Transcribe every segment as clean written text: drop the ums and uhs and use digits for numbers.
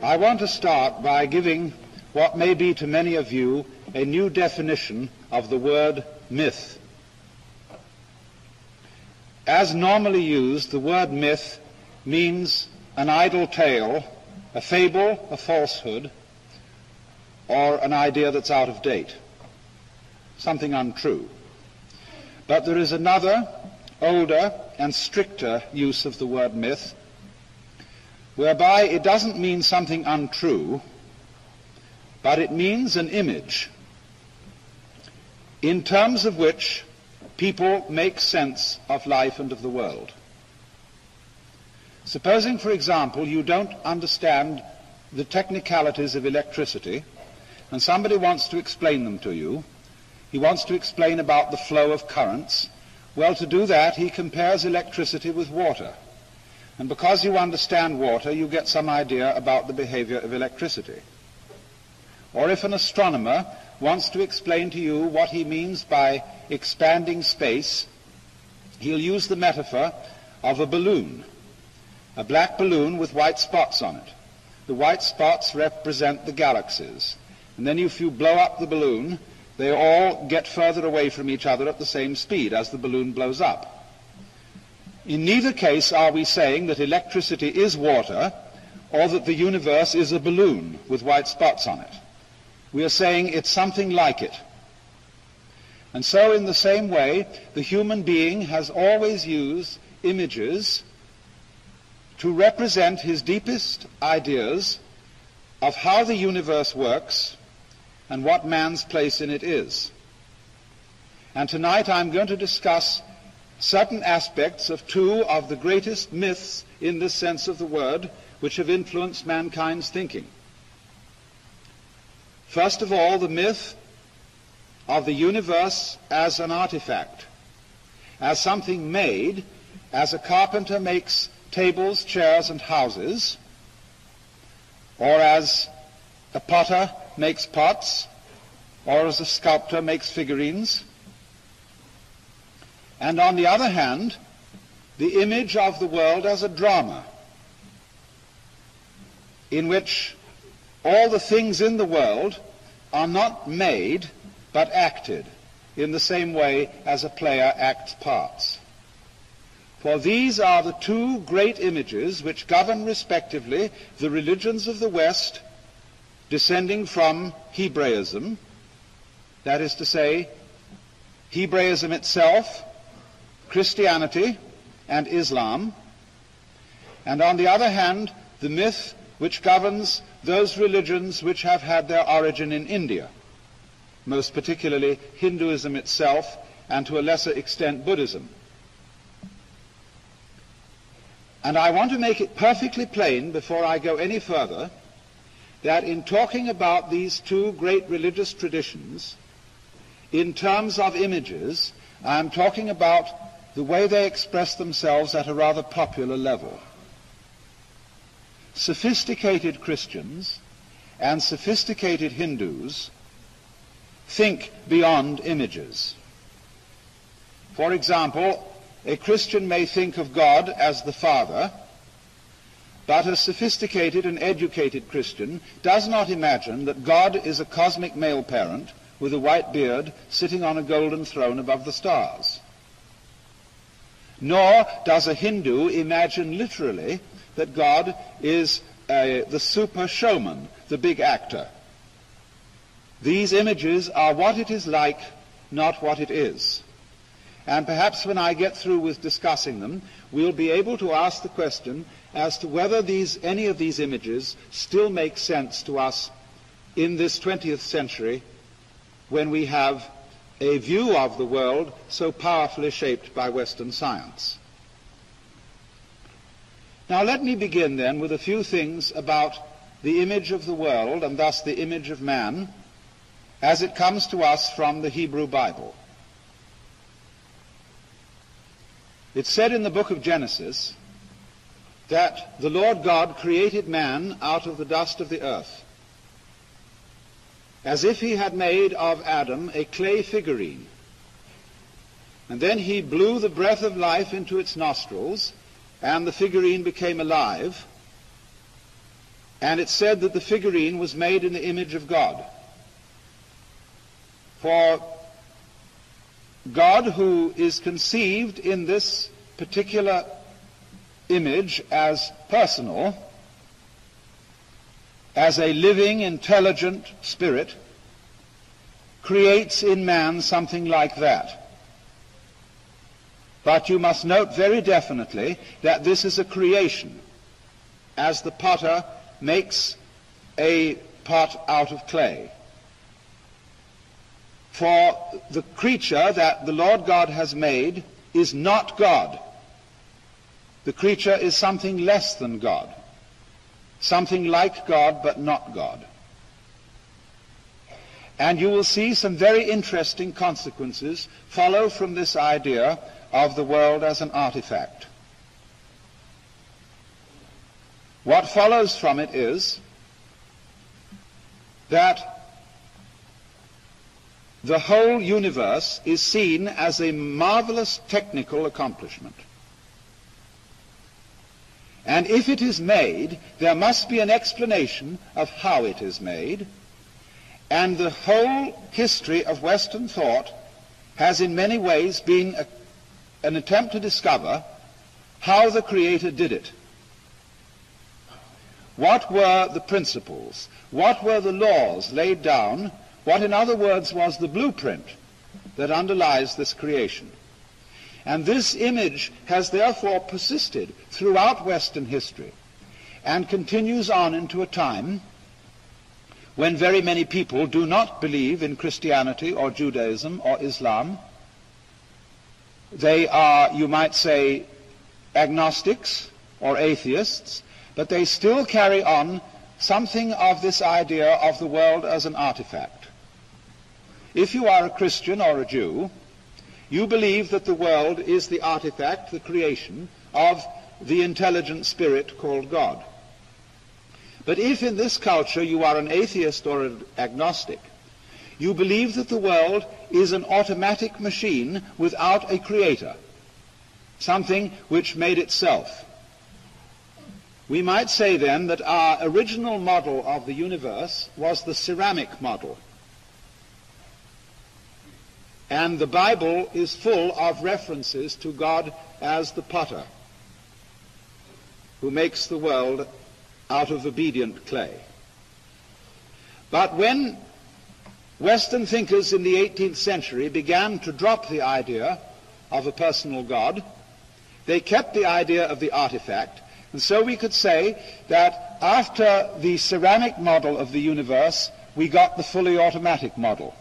I want to start by giving what may be to many of you a new definition of the word myth. As normally used, the word myth means an idle tale, a fable, a falsehood, or an idea that's out of date, something untrue. But there is another, older and stricter use of the word myth, whereby it doesn't mean something untrue, but it means an image in terms of which people make sense of life and of the world. Supposing, for example, you don't understand the technicalities of electricity, and somebody wants to explain them to you. He wants to explain about the flow of currents. Well, to do that, he compares electricity with water. And because you understand water, you get some idea about the behavior of electricity. Or if an astronomer wants to explain to you what he means by expanding space, he'll use the metaphor of a balloon, a black balloon with white spots on it. The white spots represent the galaxies. And then if you blow up the balloon, they all get further away from each other at the same speed as the balloon blows up. In neither case are we saying that electricity is water or that the universe is a balloon with white spots on it. We are saying it's something like it. And so in the same way, the human being has always used images to represent his deepest ideas of how the universe works and what man's place in it is. And tonight I'm going to discuss certain aspects of two of the greatest myths in this sense of the word which have influenced mankind's thinking. First of all, the myth of the universe as an artifact, as something made, as a carpenter makes tables, chairs, and houses, or as a potter makes pots, or as a sculptor makes figurines. And on the other hand, the image of the world as a drama, in which all the things in the world are not made but acted in the same way as a player acts parts. For these are the two great images which govern respectively the religions of the West, descending from Hebraism, that is to say, Hebraism itself, Christianity, and Islam, and on the other hand, the myth which governs those religions which have had their origin in India, most particularly Hinduism itself, and to a lesser extent Buddhism. And I want to make it perfectly plain before I go any further that in talking about these two great religious traditions, in terms of images, I am talking about the way they express themselves at a rather popular level. Sophisticated Christians and sophisticated Hindus think beyond images. For example, a Christian may think of God as the Father, but a sophisticated and educated Christian does not imagine that God is a cosmic male parent with a white beard sitting on a golden throne above the stars. Nor does a Hindu imagine literally that God is the super showman, the big actor. These images are what it is like, not what it is. And perhaps when I get through with discussing them, we'll be able to ask the question as to whether any of these images still make sense to us in this 20th century when we have a view of the world so powerfully shaped by Western science. Now let me begin then with a few things about the image of the world, and thus the image of man, as it comes to us from the Hebrew Bible. It's said in the book of Genesis that the Lord God created man out of the dust of the earth, as if he had made of Adam a clay figurine. And then he blew the breath of life into its nostrils, and the figurine became alive. And it said that the figurine was made in the image of God. For God, who is conceived in this particular image as personal, as a living, intelligent spirit, creates in man something like that. But you must note very definitely that this is a creation, as the potter makes a pot out of clay. For the creature that the Lord God has made is not God. The creature is something less than God, something like God but not God. And you will see some very interesting consequences follow from this idea of the world as an artifact. What follows from it is that the whole universe is seen as a marvelous technical accomplishment. And if it is made, there must be an explanation of how it is made. And the whole history of Western thought has in many ways been an attempt to discover how the Creator did it. What were the principles? What were the laws laid down? What, in other words, was the blueprint that underlies this creation? And this image has therefore persisted throughout Western history and continues on into a time when very many people do not believe in Christianity or Judaism or Islam. They are, you might say, agnostics or atheists, but they still carry on something of this idea of the world as an artifact. If you are a Christian or a Jew, you believe that the world is the artifact, the creation of the intelligent spirit called God. But if in this culture you are an atheist or an agnostic, you believe that the world is an automatic machine without a creator, something which made itself. We might say then that our original model of the universe was the ceramic model. And the Bible is full of references to God as the potter, who makes the world out of obedient clay. But when Western thinkers in the 18th century began to drop the idea of a personal God, they kept the idea of the artifact. And so we could say that after the ceramic model of the universe, we got the fully automatic model.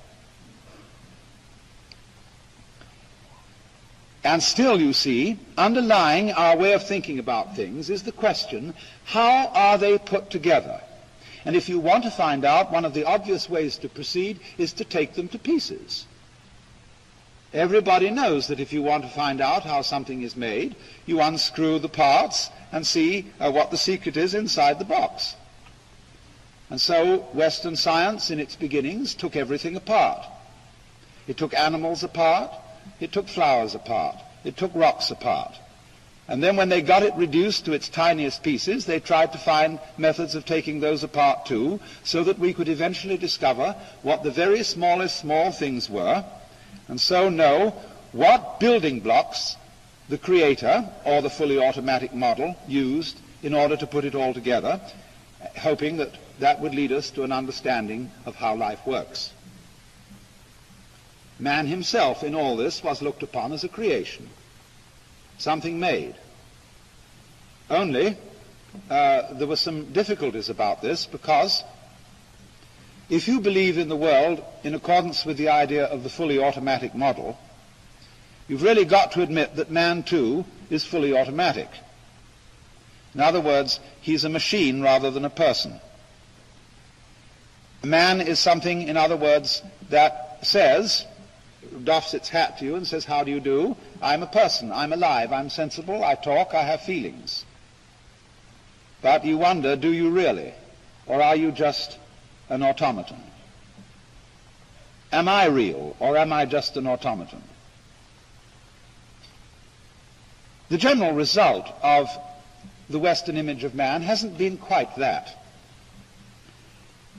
And still, you see, underlying our way of thinking about things is the question, how are they put together? And if you want to find out, one of the obvious ways to proceed is to take them to pieces. Everybody knows that if you want to find out how something is made, you unscrew the parts and see what the secret is inside the box. And so Western science in its beginnings took everything apart. It took animals apart. It took flowers apart. It took rocks apart. And then when they got it reduced to its tiniest pieces, they tried to find methods of taking those apart too, so that we could eventually discover what the very smallest small things were, and so know what building blocks the Creator, or the fully automatic model, used in order to put it all together, hoping that that would lead us to an understanding of how life works. Man himself in all this was looked upon as a creation, something made. Only there were some difficulties about this, because if you believe in the world in accordance with the idea of the fully automatic model, you've really got to admit that man too is fully automatic. In other words, he's a machine rather than a person. Man is something, in other words, that says, doffs its hat to you and says, how do you do? I'm a person, I'm alive, I'm sensible, I talk, I have feelings. But you wonder, do you really? Or are you just an automaton? Am I real, or am I just an automaton? The general result of the Western image of man hasn't been quite that.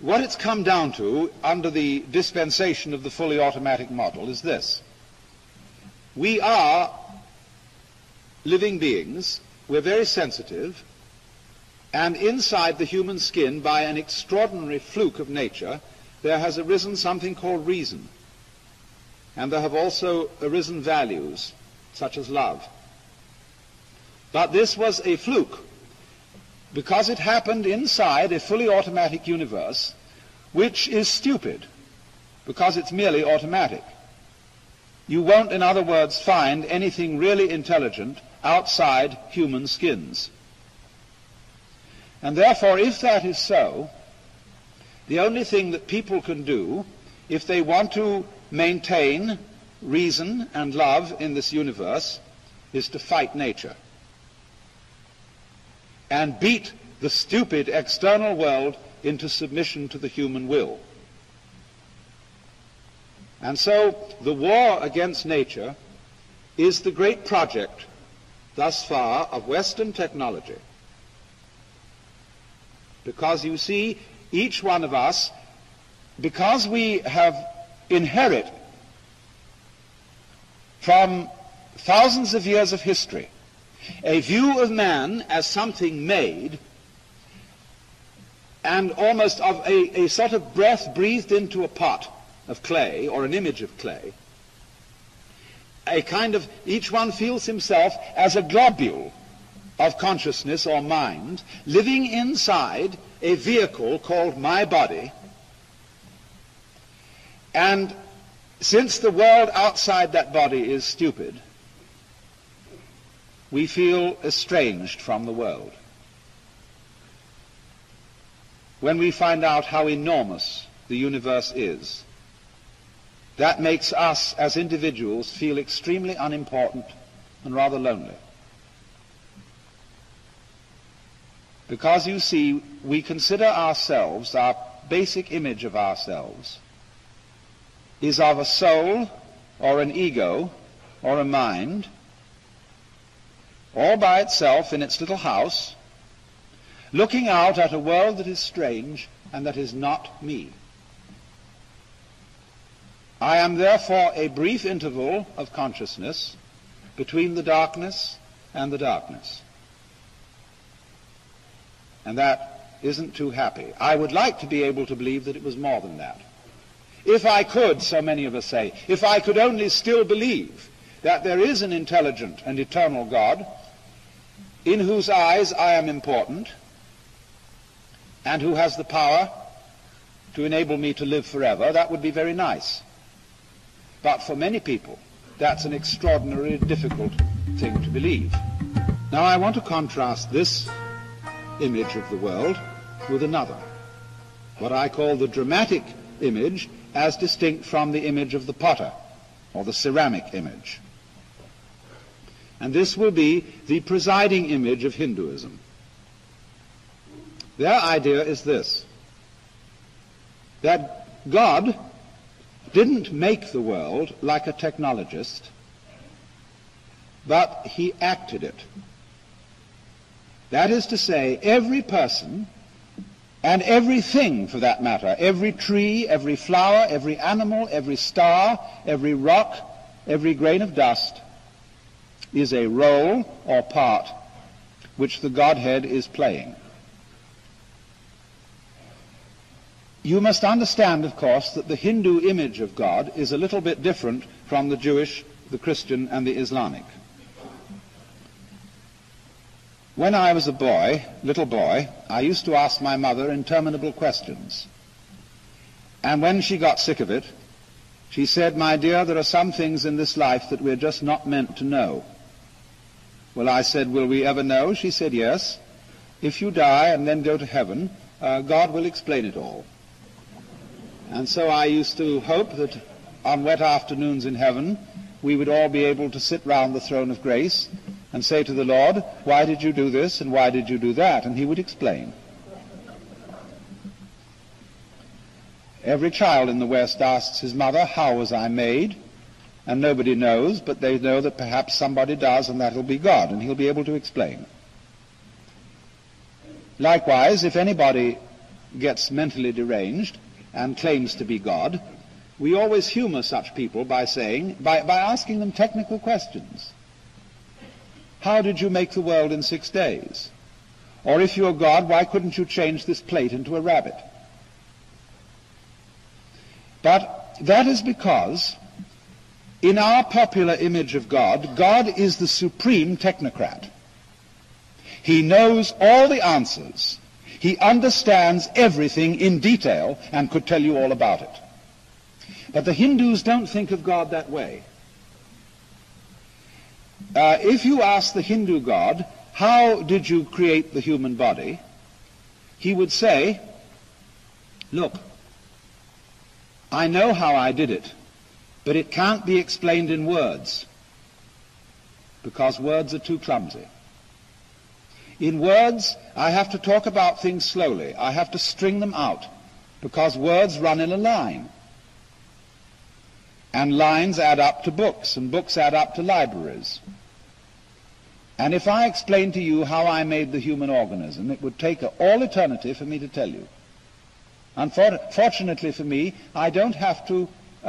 What it's come down to under the dispensation of the fully automatic model is this. We are living beings, we're very sensitive, and inside the human skin, by an extraordinary fluke of nature, there has arisen something called reason. And there have also arisen values, such as love. But this was a fluke, because it happened inside a fully automatic universe, which is stupid, because it's merely automatic. You won't, in other words, find anything really intelligent outside human skins. And therefore, if that is so, the only thing that people can do, if they want to maintain reason and love in this universe, is to fight nature and beat the stupid external world into submission to the human will. And so the war against nature is the great project thus far of Western technology. Because you see, each one of us, because we have inherit from thousands of years of history a view of man as something made, and almost of a sort of breath breathed into a pot of clay, or an image of clay, a kind of, each one feels himself as a globule of consciousness or mind, living inside a vehicle called my body. And since the world outside that body is stupid, we feel estranged from the world. When we find out how enormous the universe is, that makes us as individuals feel extremely unimportant and rather lonely. Because you see, we consider ourselves, our basic image of ourselves is of a soul or an ego or a mind, all by itself in its little house, looking out at a world that is strange and that is not me. I am therefore a brief interval of consciousness between the darkness and the darkness. And that isn't too happy. I would like to be able to believe that it was more than that. If I could, so many of us say, if I could only still believe that there is an intelligent and eternal God in whose eyes I am important and who has the power to enable me to live forever, that would be very nice. But for many people, that's an extraordinarily difficult thing to believe. Now I want to contrast this image of the world with another, what I call the dramatic image as distinct from the image of the potter, or the ceramic image. And this will be the presiding image of Hinduism. Their idea is this, that God didn't make the world like a technologist, but he acted it. That is to say, every person and everything for that matter, every tree, every flower, every animal, every star, every rock, every grain of dust is a role or part which the Godhead is playing. You must understand, of course, that the Hindu image of God is a little bit different from the Jewish, the Christian, and the Islamic. When I was a little boy, I used to ask my mother interminable questions. And when she got sick of it, she said, "My dear, there are some things in this life that we're just not meant to know." Well, I said, "Will we ever know?" She said, "Yes. If you die and then go to heaven, God will explain it all." And so I used to hope that on wet afternoons in heaven, we would all be able to sit round the throne of grace and say to the Lord, "Why did you do this and why did you do that?" And he would explain. Every child in the West asks his mother, "How was I made?" And nobody knows, but they know that perhaps somebody does, and that'll be God, and he'll be able to explain. Likewise, if anybody gets mentally deranged and claims to be God, we always humor such people by asking them technical questions. How did you make the world in 6 days? Or if you're God, why couldn't you change this plate into a rabbit? But that is because in our popular image of God, God is the supreme technocrat. He knows all the answers. He understands everything in detail and could tell you all about it. But the Hindus don't think of God that way. If you ask the Hindu God, how did you create the human body? He would say, look, I know how I did it, but it can't be explained in words, because words are too clumsy. In words, I have to talk about things slowly. I have to string them out, because words run in a line. And lines add up to books, and books add up to libraries. And if I explained to you how I made the human organism, it would take all eternity for me to tell you. Unfortunately for me, I don't have to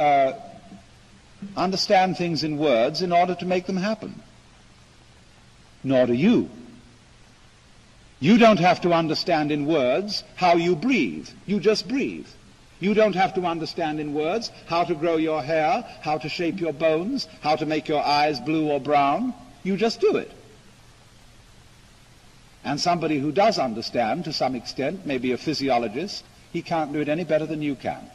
understand things in words in order to make them happen. Nor do you. You don't have to understand in words how you breathe. You just breathe. You don't have to understand in words how to grow your hair, how to shape your bones, how to make your eyes blue or brown. You just do it. And somebody who does understand to some extent, maybe a physiologist, he can't do it any better than you can.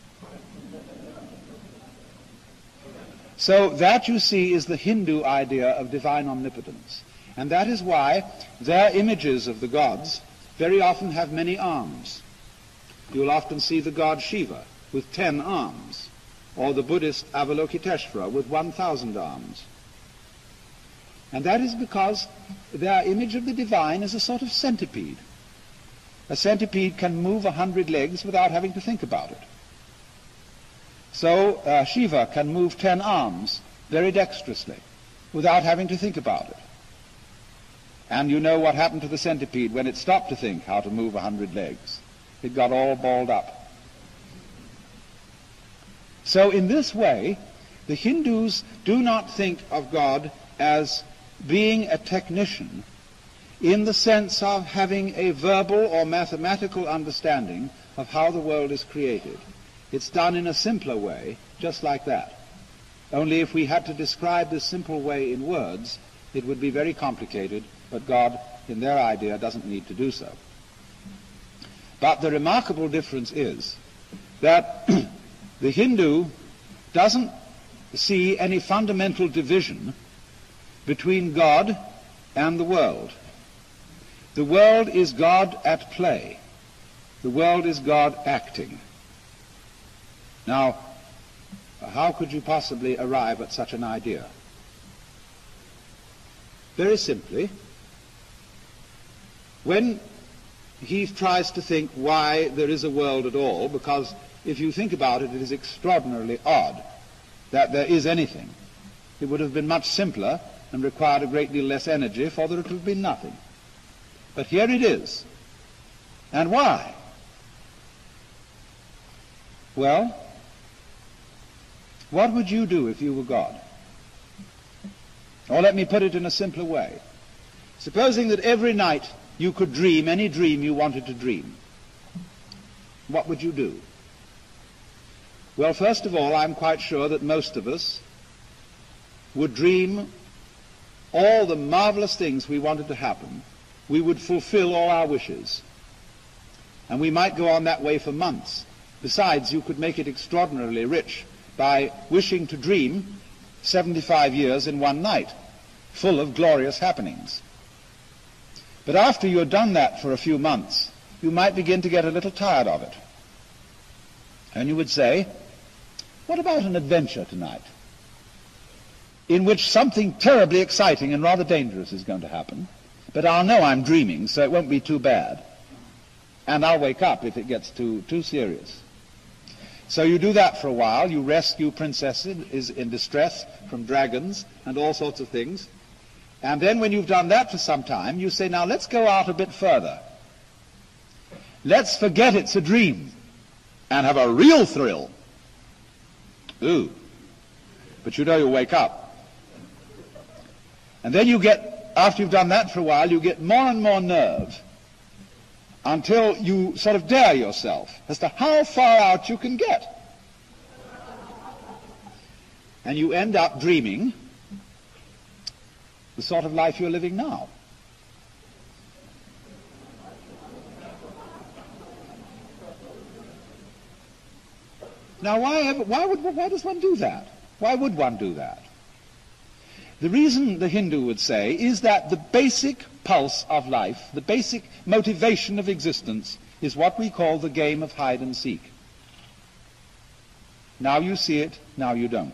So that, you see, is the Hindu idea of divine omnipotence. And that is why their images of the gods very often have many arms. You'll often see the god Shiva with 10 arms, or the Buddhist Avalokiteshvara with 1,000 arms. And that is because their image of the divine is a sort of centipede. A centipede can move 100 legs without having to think about it. So Shiva can move 10 arms very dexterously without having to think about it. And you know what happened to the centipede when it stopped to think how to move 100 legs. It got all balled up. So in this way, the Hindus do not think of God as being a technician in the sense of having a verbal or mathematical understanding of how the world is created. It's done in a simpler way, just like that. Only if we had to describe this simple way in words, it would be very complicated, but God, in their idea, doesn't need to do so. But the remarkable difference is that the Hindu doesn't see any fundamental division between God and the world. The world is God at play. The world is God acting. Now, how could you possibly arrive at such an idea? Very simply, when he tries to think why there is a world at all, because if you think about it, it is extraordinarily odd that there is anything. It would have been much simpler and required a great deal less energy for there to have been nothing. But here it is. And why? Well, what would you do if you were God? Or let me put it in a simpler way. Supposing that every night you could dream any dream you wanted to dream, what would you do? Well, first of all, I'm quite sure that most of us would dream all the marvelous things we wanted to happen. We would fulfill all our wishes. And we might go on that way for months. Besides, you could make it extraordinarily rich by wishing to dream 75 years in one night, full of glorious happenings. But after you've done that for a few months, you might begin to get a little tired of it. And you would say, what about an adventure tonight, in which something terribly exciting and rather dangerous is going to happen, but I'll know I'm dreaming, so it won't be too bad. And I'll wake up if it gets too serious. So you do that for a while. You rescue princesses in distress from dragons and all sorts of things. And then when you've done that for some time, you say, now let's go out a bit further. Let's forget it's a dream and have a real thrill. Ooh. But you know you'll wake up. And then you get, after you've done that for a while, you get more and more nerve until you sort of dare yourself as to how far out you can get. And you end up dreaming the sort of life you're living now. Now, why does one do that? Why would one do that? The reason the Hindu would say is that the basic pulse of life, the basic motivation of existence, is what we call the game of hide and seek. Now you see it, now you don't.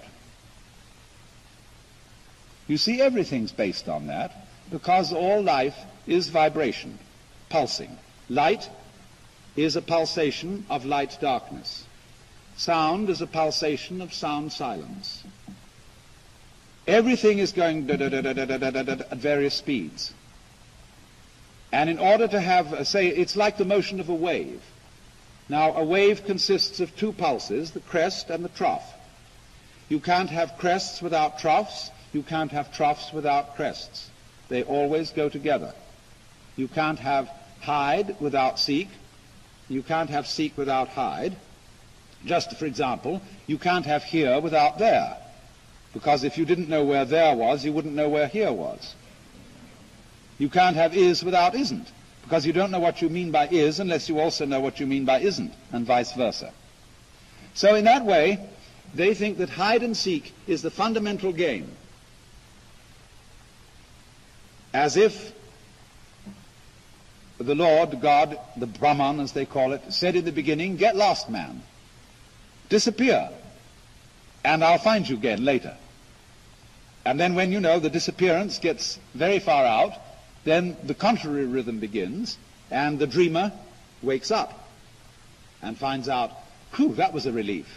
You see, everything's based on that, because all life is vibration, pulsing. Light is a pulsation of light-darkness. Sound is a pulsation of sound-silence. Everything is going at various speeds. And in order to have, say, it's like the motion of a wave. Now, a wave consists of two pulses, the crest and the trough. You can't have crests without troughs. You can't have troughs without crests. They always go together. You can't have hide without seek. You can't have seek without hide. Just for example, you can't have here without there. Because if you didn't know where there was, you wouldn't know where here was. You can't have is without isn't. Because you don't know what you mean by is unless you also know what you mean by isn't, and vice versa. So in that way, they think that hide and seek is the fundamental game. As if the Lord, God, the Brahman as they call it, said in the beginning, get lost, man. Disappear, and I'll find you again later. And then when, you know, the disappearance gets very far out, then the contrary rhythm begins, and the dreamer wakes up and finds out, whew, that was a relief.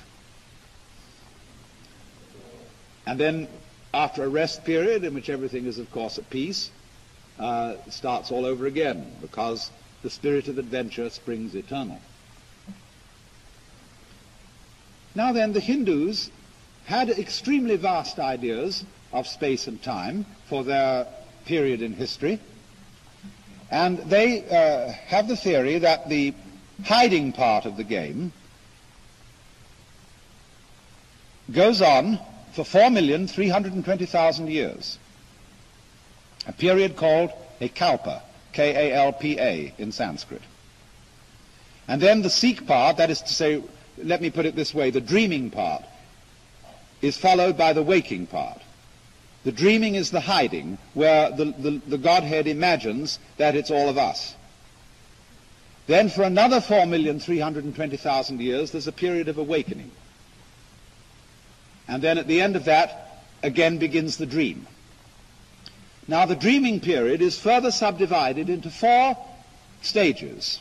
And then, after a rest period in which everything is, of course, at peace, starts all over again, because the spirit of adventure springs eternal. Now then, the Hindus had extremely vast ideas of space and time for their period in history, and they have the theory that the hiding part of the game goes on for 4,320,000 years, a period called a kalpa, K-A-L-P-A in Sanskrit. And then the seek part, that is to say, let me put it this way, the dreaming part is followed by the waking part. The dreaming is the hiding, where the Godhead imagines that it's all of us. Then for another 4,320,000 years, there's a period of awakening. And then at the end of that, again begins the dream. Now the dreaming period is further subdivided into 4 stages.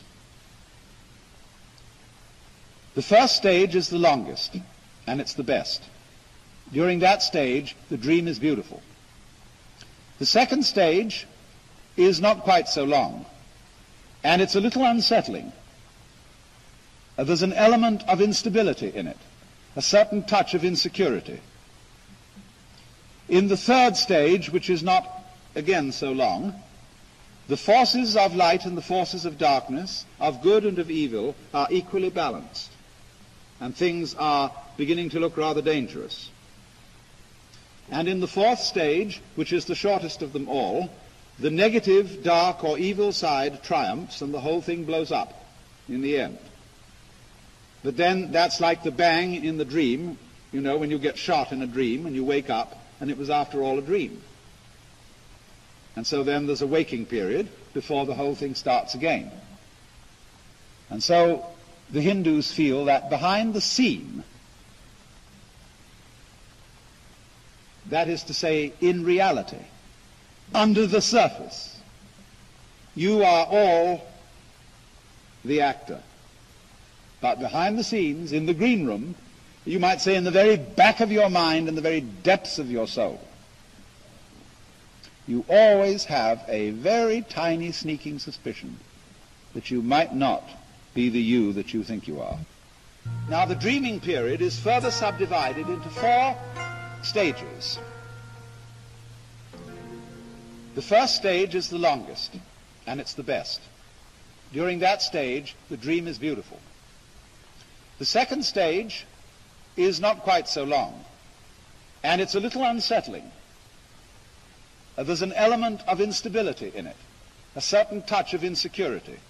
The first stage is the longest, and it's the best. During that stage, the dream is beautiful. The second stage is not quite so long, and it's a little unsettling. There's an element of instability in it, a certain touch of insecurity. In the third stage, which is not, again, so long, the forces of light and the forces of darkness, of good and of evil, are equally balanced, and things are beginning to look rather dangerous. And in the fourth stage, which is the shortest of them all, the negative, dark, or evil side triumphs, and the whole thing blows up in the end. But then that's like the bang in the dream, you know, when you get shot in a dream and you wake up, and it was after all a dream. And so then there's a waking period before the whole thing starts again. And so the Hindus feel that behind the scene, that is to say, in reality, under the surface, you are all the actor. But behind the scenes, in the green room, you might say in the very back of your mind, in the very depths of your soul, you always have a very tiny sneaking suspicion that you might not be the you that you think you are. Now, the dreaming period is further subdivided into 4 stages. The first stage is the longest, and it's the best. During that stage, the dream is beautiful. The second stage is not quite so long, and it's a little unsettling. There's an element of instability in it, a certain touch of insecurity.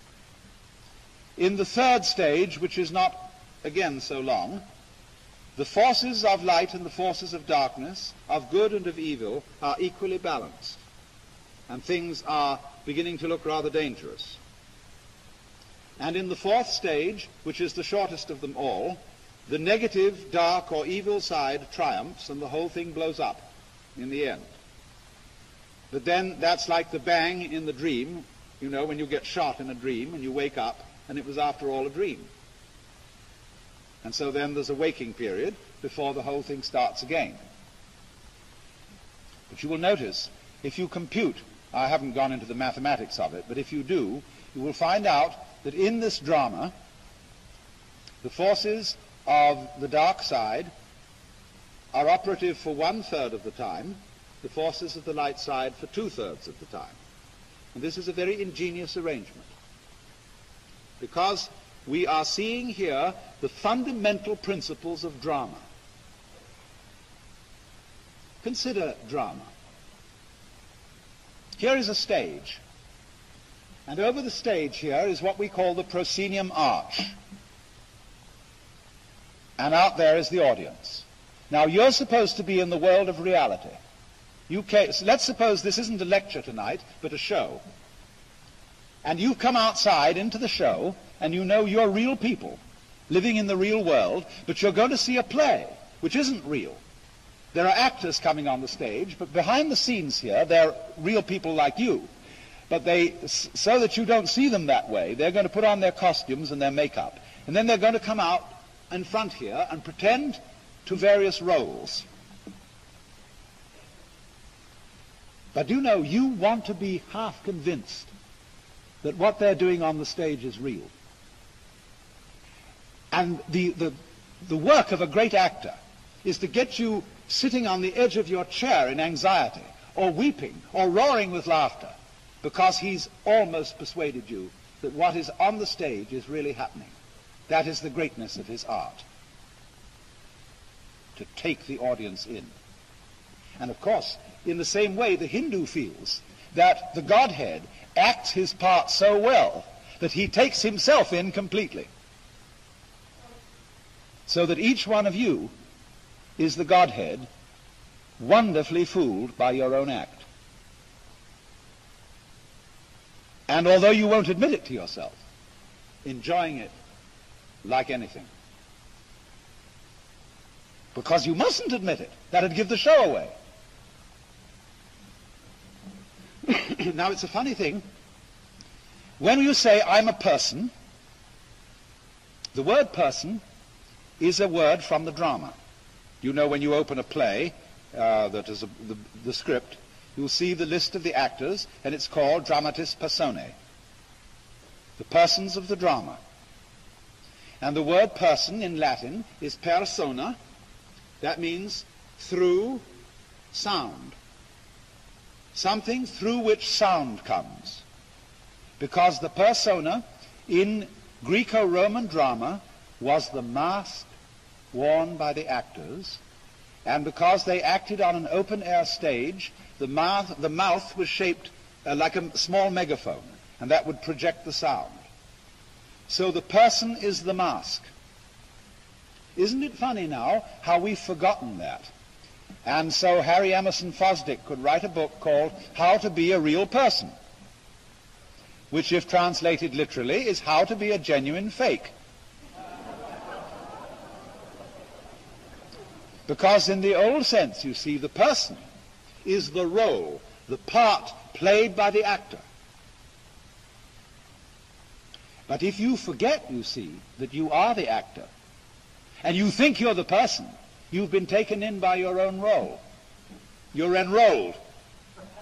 In the third stage, which is not, again, so long, the forces of light and the forces of darkness, of good and of evil, are equally balanced, and things are beginning to look rather dangerous. And in the fourth stage, which is the shortest of them all, the negative, dark, or evil side triumphs, and the whole thing blows up in the end. But then that's like the bang in the dream, you know, when you get shot in a dream and you wake up, and it was after all a dream. And so then there's a waking period before the whole thing starts again. But you will notice, if you compute, I haven't gone into the mathematics of it, but if you do, you will find out that in this drama, the forces of the dark side are operative for 1/3 of the time, the forces of the light side for 2/3 of the time. And this is a very ingenious arrangement, because we are seeing here the fundamental principles of drama. Consider drama. Here is a stage, and over the stage here is what we call the proscenium arch. And out there is the audience. Now, you're supposed to be in the world of reality. Let's suppose this isn't a lecture tonight, but a show. And you've come outside into the show, and you know you're real people living in the real world, but you're going to see a play, which isn't real. There are actors coming on the stage, but behind the scenes here, they're real people like you. But so that you don't see them that way, they're going to put on their costumes and their makeup. And then they're going to come out in front here and pretend to various roles. But you know, you want to be half convinced that what they're doing on the stage is real. And the work of a great actor is to get you sitting on the edge of your chair in anxiety, or weeping, or roaring with laughter, because he's almost persuaded you that what is on the stage is really happening. That is the greatness of his art, to take the audience in. And of course, in the same way, the Hindu feels that the Godhead acts his part so well that he takes himself in completely, so that each one of you is the Godhead, wonderfully fooled by your own act. And although you won't admit it to yourself, enjoying it like anything. Because you mustn't admit it. That'd give the show away. Now, it's a funny thing. When you say, I'm a person, the word person is a word from the drama. You know, when you open a play that is the script, you'll see the list of the actors, and it's called dramatis personae, the persons of the drama. And the word person in Latin is persona. That means through sound. Something through which sound comes. Because the persona in Greco-Roman drama was the mask worn by the actors, and because they acted on an open-air stage, the mouth was shaped like a small megaphone, and that would project the sound. So the person is the mask. Isn't it funny now how we've forgotten that? And so Harry Emerson Fosdick could write a book called How to Be a Real Person, which, if translated literally, is How to Be a Genuine Fake. Because in the old sense, you see, the person is the role, the part played by the actor. But if you forget, you see, that you are the actor, and you think you're the person, you've been taken in by your own role. You're enrolled.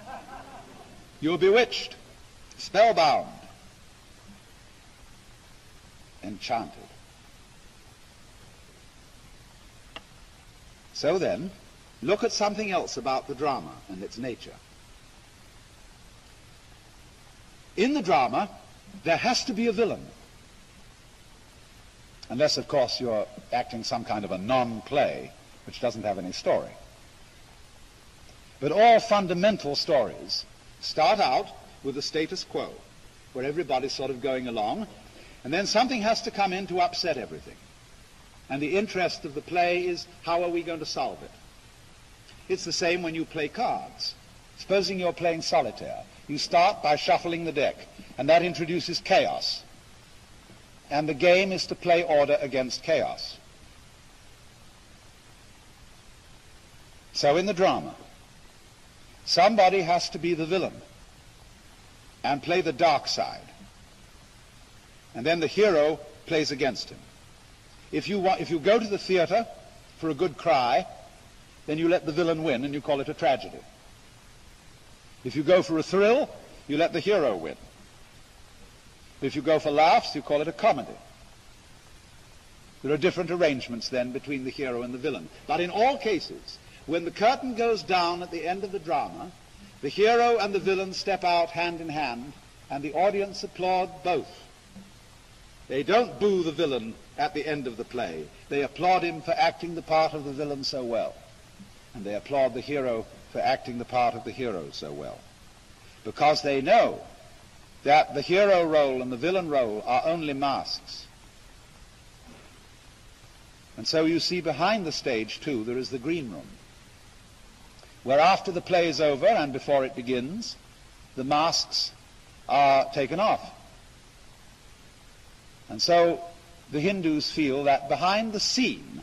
You're bewitched, spellbound. enchanted. So then, look at something else about the drama and its nature. In the drama, there has to be a villain. Unless, of course, you're acting some kind of a non-play, which doesn't have any story. But all fundamental stories start out with the status quo, where everybody's sort of going along, and then something has to come in to upset everything. And the interest of the play is, how are we going to solve it? It's the same when you play cards. Supposing you're playing solitaire. You start by shuffling the deck, and that introduces chaos. And the game is to play order against chaos. So in the drama, somebody has to be the villain and play the dark side. And then the hero plays against him. If you go to the theater for a good cry, then you let the villain win and you call it a tragedy. If you go for a thrill, you let the hero win. If you go for laughs, you call it a comedy. There are different arrangements then between the hero and the villain. But in all cases, when the curtain goes down at the end of the drama, the hero and the villain step out hand in hand, and the audience applaud both. They don't boo the villain at the end of the play. They applaud him for acting the part of the villain so well. And they applaud the hero for acting the part of the hero so well. Because they know that the hero role and the villain role are only masks. And so you see behind the stage, too, there is the green room, where after the play is over and before it begins, the masks are taken off. And so the Hindus feel that behind the scene,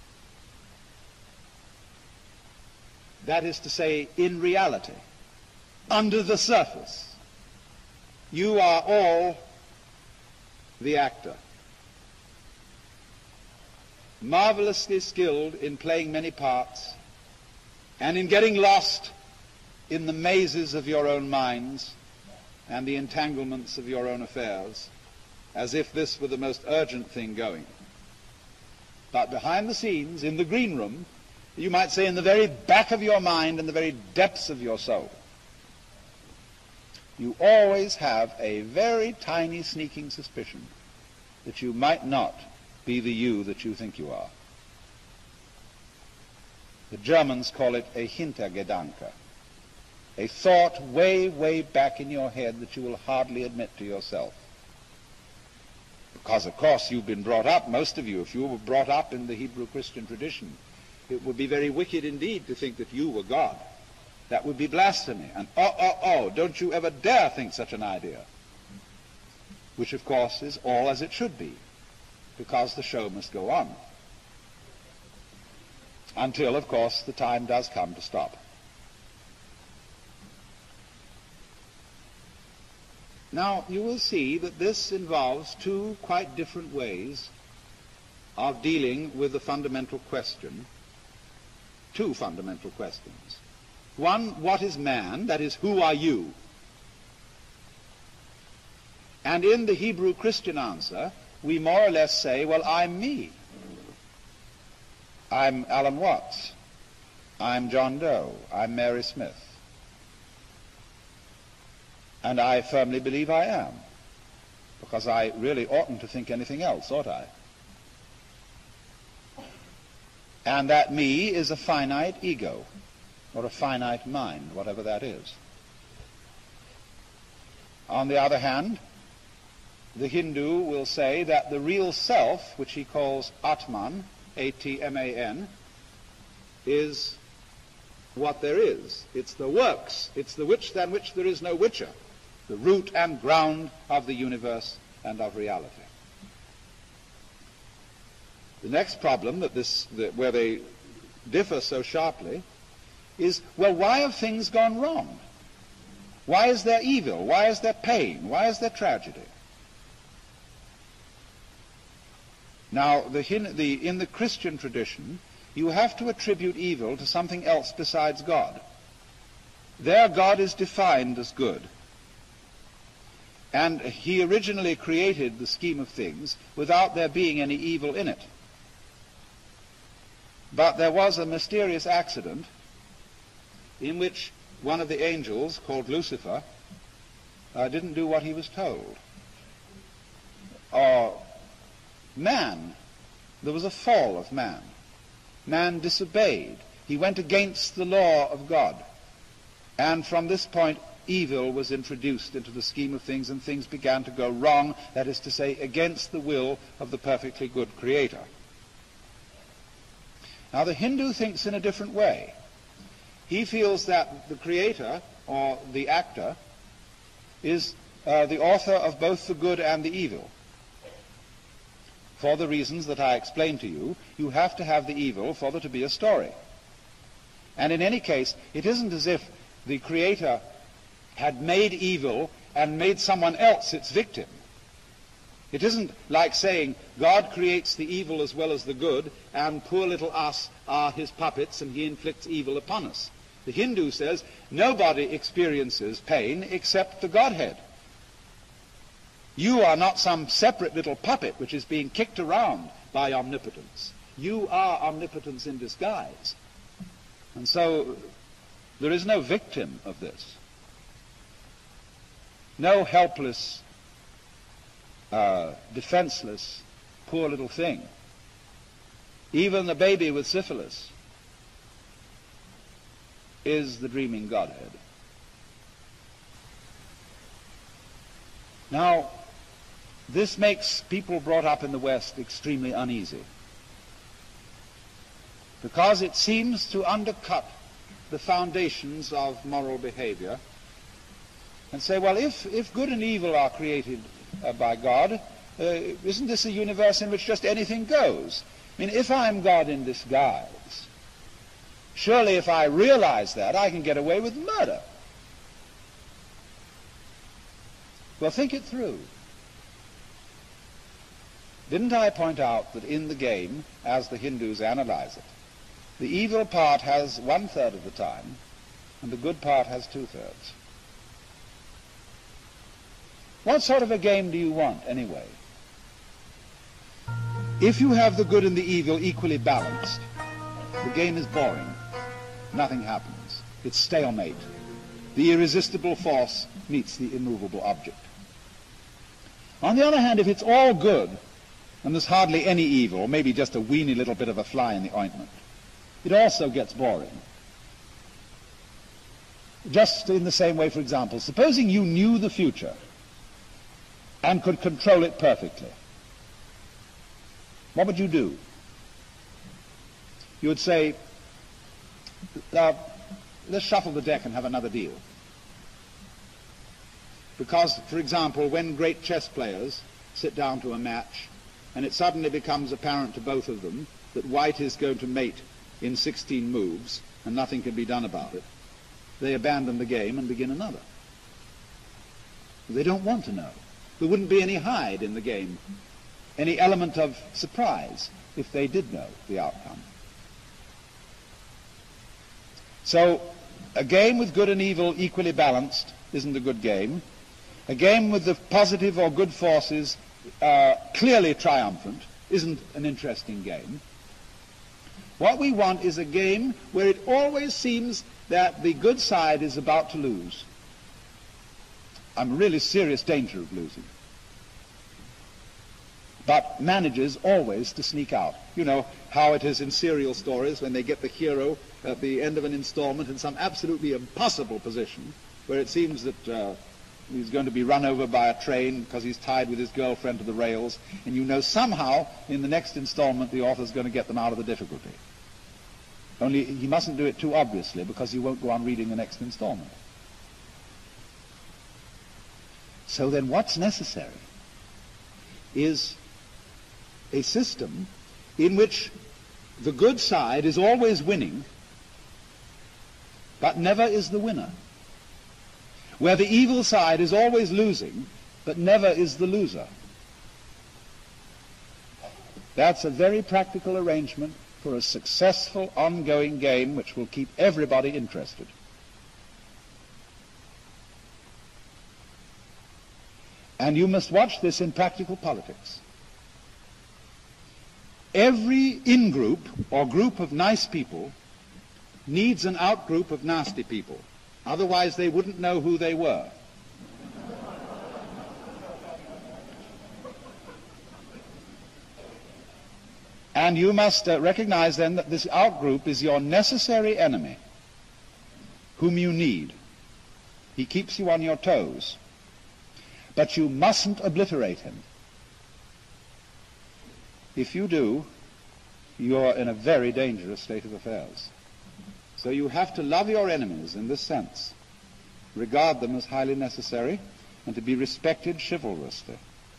that is to say, in reality, under the surface, you are all the actor, marvelously skilled in playing many parts and in getting lost in the mazes of your own minds and the entanglements of your own affairs, as if this were the most urgent thing going. But behind the scenes, in the green room, you might say in the very back of your mind and the very depths of your soul, you always have a very tiny sneaking suspicion that you might not be the you that you think you are. The Germans call it a Hintergedanke, a thought way, way back in your head that you will hardly admit to yourself. Because, of course, you've been brought up, most of you, if you were brought up in the Hebrew Christian tradition, it would be very wicked indeed to think that you were God. That would be blasphemy. And don't you ever dare think such an idea. Which, of course, is all as it should be, because the show must go on. Until, of course, the time does come to stop. Now, you will see that this involves two quite different ways of dealing with the fundamental question, two fundamental questions. One, what is man? That is, who are you? And in the Hebrew Christian answer, we more or less say, well, I'm me. I'm Alan Watts. I'm John Doe. I'm Mary Smith. And I firmly believe I am, because I really oughtn't to think anything else, ought I? And that me is a finite ego, or a finite mind, whatever that is. On the other hand, the Hindu will say that the real self, which he calls Atman, A-T-M-A-N, is what there is. It's the works. It's the which than which there is no whicher, the root and ground of the universe and of reality. The next problem where they differ so sharply is, well, why have things gone wrong? Why is there evil? Why is there pain? Why is there tragedy? Now, in the Christian tradition, you have to attribute evil to something else besides God. There, God is defined as good. And he originally created the scheme of things without there being any evil in it. But there was a mysterious accident in which one of the angels, called Lucifer, didn't do what he was told. Or man, there was a fall of man. Man disobeyed. He went against the law of God. And from this point, evil was introduced into the scheme of things, and things began to go wrong, that is to say, against the will of the perfectly good Creator. Now, the Hindu thinks in a different way. He feels that the Creator, or the actor, is the author of both the good and the evil. For the reasons that I explained to you, you have to have the evil for there to be a story. And in any case, it isn't as if the Creator had made evil and made someone else its victim. It isn't like saying God creates the evil as well as the good, and poor little us are his puppets and he inflicts evil upon us. The Hindu says nobody experiences pain except the Godhead. You are not some separate little puppet which is being kicked around by omnipotence. You are omnipotence in disguise. And so there is no victim of this. No helpless, defenseless, poor little thing. Even the baby with syphilis is the dreaming Godhead. Now, this makes people brought up in the West extremely uneasy, because it seems to undercut the foundations of moral behavior and say, well, if good and evil are created by God, isn't this a universe in which just anything goes? I mean, if I'm God in disguise, surely if I realize that, I can get away with murder. Well, think it through. Didn't I point out that in the game, as the Hindus analyze it, the evil part has 1/3 of the time, and the good part has 2/3? What sort of a game do you want, anyway? If you have the good and the evil equally balanced, the game is boring. Nothing happens. It's stalemate. The irresistible force meets the immovable object. On the other hand, if it's all good, and there's hardly any evil, maybe just a weeny little bit of a fly in the ointment, it also gets boring. Just in the same way, for example, supposing you knew the future and could control it perfectly, what would you do? You would say, let's shuffle the deck and have another deal. Because, for example, when great chess players sit down to a match and it suddenly becomes apparent to both of them that white is going to mate in 16 moves and nothing can be done about it, they abandon the game and begin another. They don't want to know. There wouldn't be any hide in the game, any element of surprise, if they did know the outcome. So a game with good and evil equally balanced isn't a good game. A game with the positive or good forces clearly triumphant isn't an interesting game. What we want is a game where it always seems that the good side is about to lose. I'm in really serious danger of losing, but manages always to sneak out. You know how it is in serial stories when they get the hero at the end of an installment in some absolutely impossible position where it seems that he's going to be run over by a train because he's tied with his girlfriend to the rails, and you know somehow in the next installment the author's going to get them out of the difficulty. Only he mustn't do it too obviously, because he won't go on reading the next installment. So then what's necessary is a system in which the good side is always winning, but never is the winner. Where the evil side is always losing, but never is the loser. That's a very practical arrangement for a successful ongoing game which will keep everybody interested. And you must watch this in practical politics. Every in-group or group of nice people needs an out-group of nasty people. Otherwise they wouldn't know who they were. And you must recognize then that this out-group is your necessary enemy, whom you need. He keeps you on your toes. But you mustn't obliterate him. If you do, you're in a very dangerous state of affairs. So you have to love your enemies in this sense, regard them as highly necessary, and to be respected chivalrously.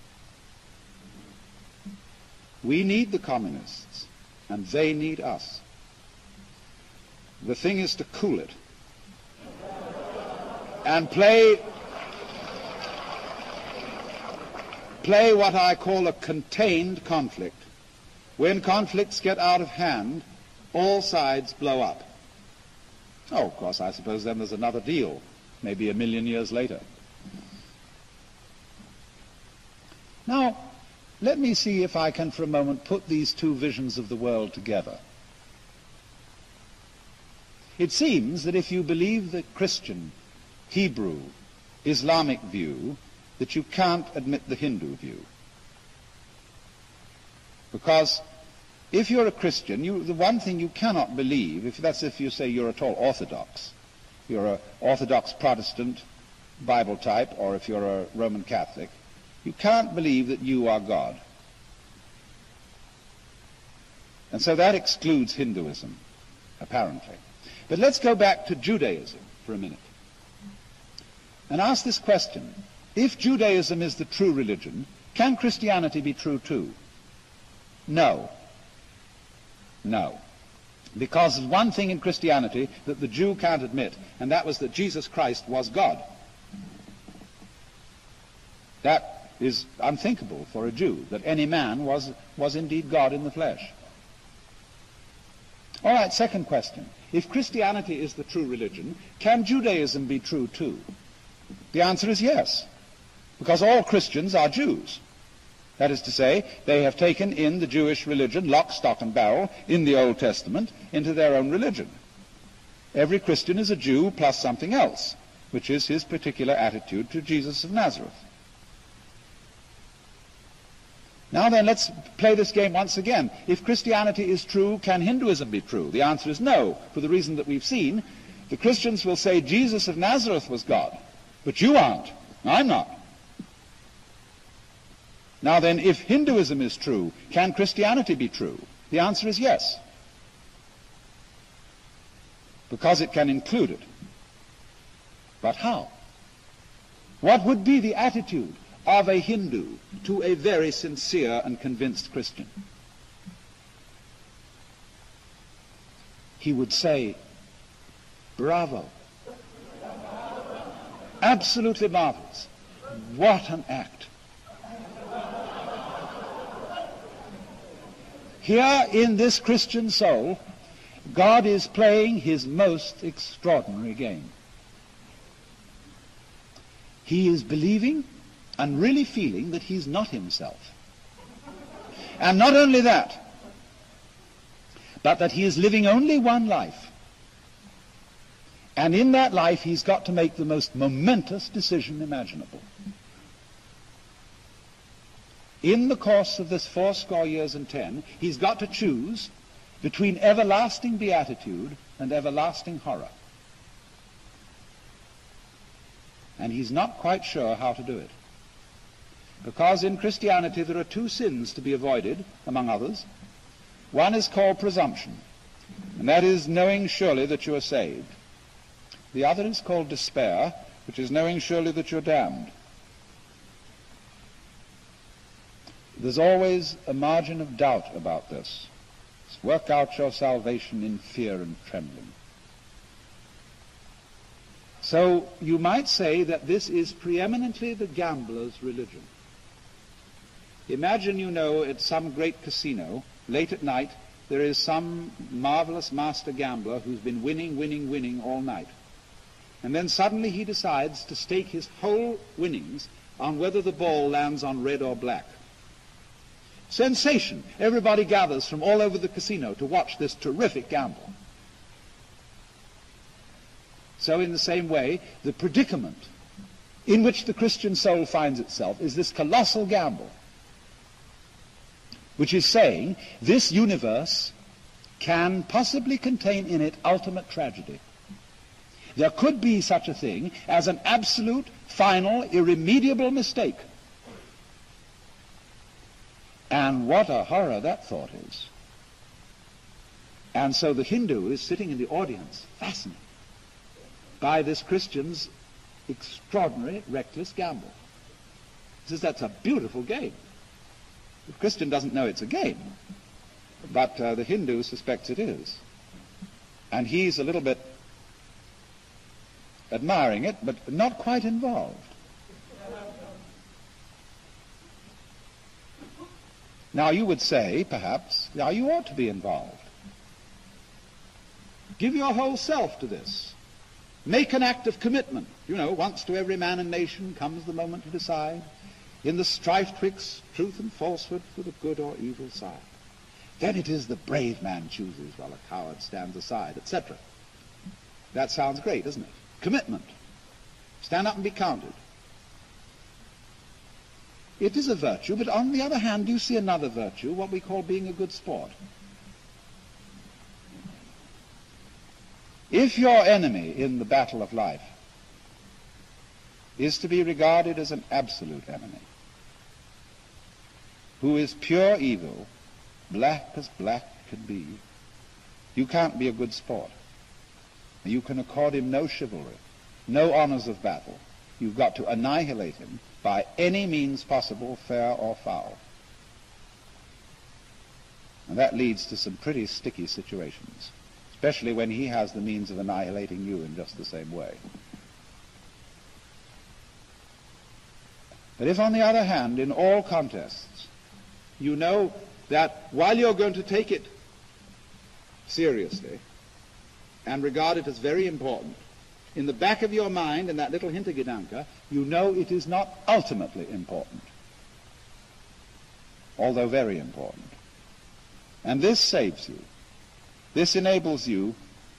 We need the communists, and they need us. The thing is to cool it and play what I call a contained conflict. When conflicts get out of hand, all sides blow up. Oh, of course, I suppose then there's another deal, maybe 1 million years later. Now, let me see if I can for a moment put these two visions of the world together. It seems that if you believe the Christian, Hebrew, Islamic view, that you can't admit the Hindu view. Because if you're a Christian, the one thing you cannot believe, if you say you're at all Orthodox, you're an Orthodox Protestant Bible type, or if you're a Roman Catholic, you can't believe that you are God. And so that excludes Hinduism, apparently. But let's go back to Judaism for a minute and ask this question. If Judaism is the true religion, can Christianity be true too? No. No. Because there's one thing in Christianity that the Jew can't admit, and that was that Jesus Christ was God. That is unthinkable for a Jew, that any man was indeed God in the flesh. All right, second question. If Christianity is the true religion, can Judaism be true too? The answer is yes, because all Christians are Jews. That is to say, they have taken in the Jewish religion, lock, stock, and barrel, in the Old Testament, into their own religion. Every Christian is a Jew plus something else, which is his particular attitude to Jesus of Nazareth. Now then, let's play this game once again. If Christianity is true, can Hinduism be true? The answer is no, for the reason that we've seen. The Christians will say Jesus of Nazareth was God, but you aren't. I'm not. Now then, if Hinduism is true, can Christianity be true? The answer is yes, because it can include it. But how? What would be the attitude of a Hindu to a very sincere and convinced Christian? He would say, bravo. Absolutely marvelous. What an act. Here in this Christian soul, God is playing his most extraordinary game. He is believing and really feeling that he's not himself. And not only that, but that he is living only one life. And in that life he's got to make the most momentous decision imaginable. In the course of this 80 years and 10, he's got to choose between everlasting beatitude and everlasting horror. And he's not quite sure how to do it. Because in Christianity there are two sins to be avoided, among others. One is called presumption, and that is knowing surely that you are saved. The other is called despair, which is knowing surely that you're damned. There's always a margin of doubt about this. Work out your salvation in fear and trembling. So you might say that this is preeminently the gambler's religion. Imagine, at some great casino, late at night, there is some marvelous master gambler who's been winning all night. And then suddenly he decides to stake his whole winnings on whether the ball lands on red or black. Sensation. Everybody gathers from all over the casino to watch this terrific gamble. So in the same way, the predicament in which the Christian soul finds itself is this colossal gamble, which is saying this universe can possibly contain in it ultimate tragedy. There could be such a thing as an absolute, final, irremediable mistake. And what a horror that thought is. And so the Hindu is sitting in the audience, fascinated by this Christian's extraordinary, reckless gamble. He says, that's a beautiful game. The Christian doesn't know it's a game, but the Hindu suspects it is. And he's a little bit admiring it, but not quite involved. Now you would say, perhaps, now you ought to be involved. Give your whole self to this. Make an act of commitment. You know, once to every man and nation comes the moment to decide, in the strife twixt truth and falsehood for the good or evil side. Then it is the brave man chooses while a coward stands aside, etc. That sounds great, doesn't it? Commitment. Stand up and be counted. It is a virtue, but on the other hand, you see another virtue, what we call being a good sport. If your enemy in the battle of life is to be regarded as an absolute enemy, who is pure evil, black as black can be, you can't be a good sport. You can accord him no chivalry, no honors of battle. You've got to annihilate him by any means possible, fair or foul. And that leads to some pretty sticky situations, especially when he has the means of annihilating you in just the same way. But if, on the other hand, in all contests, you know that while you're going to take it seriously and regard it as very important, in the back of your mind, in that little Hintergedanke, you know it is not ultimately important, although very important. And this saves you. This enables you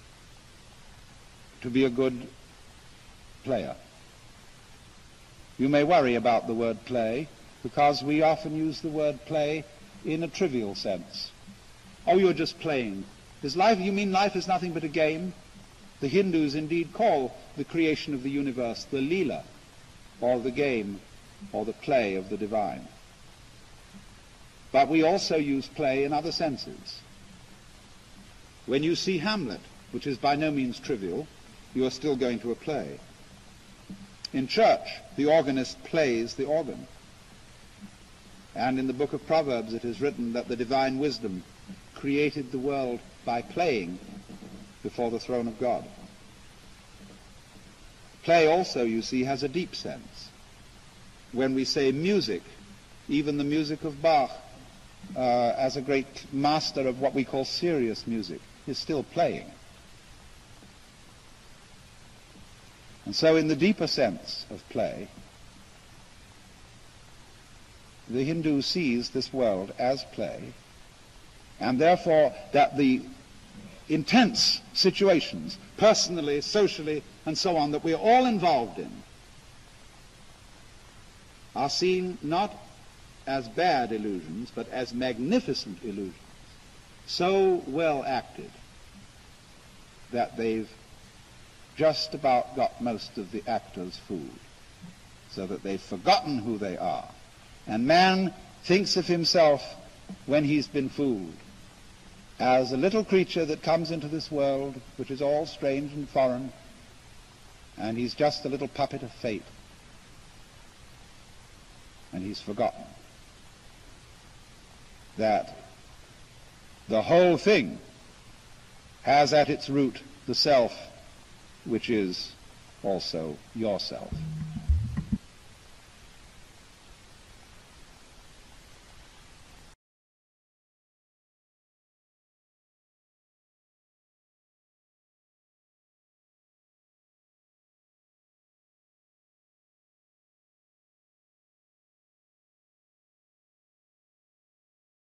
to be a good player. You may worry about the word play, because we often use the word play in a trivial sense. Oh, you're just playing. Is life, you mean life is nothing but a game? The Hindus indeed call the creation of the universe the Leela, or the game, or the play of the divine. But we also use play in other senses. When you see Hamlet, which is by no means trivial, you are still going to a play. In church, the organist plays the organ. And in the book of Proverbs it is written that the divine wisdom created the world by playing before the throne of God. Play also, you see, has a deep sense. When we say music, even the music of Bach, as a great master of what we call serious music, is still playing. And so in the deeper sense of play, the Hindu sees this world as play, and therefore that the intense situations, personally, socially, and so on, that we're all involved in, are seen not as bad illusions, but as magnificent illusions, so well acted that they've just about got most of the actors fooled, so that they've forgotten who they are. And man thinks of himself, when he's been fooled, as a little creature that comes into this world, which is all strange and foreign, and he's just a little puppet of fate. And he's forgotten that the whole thing has at its root the self, which is also yourself.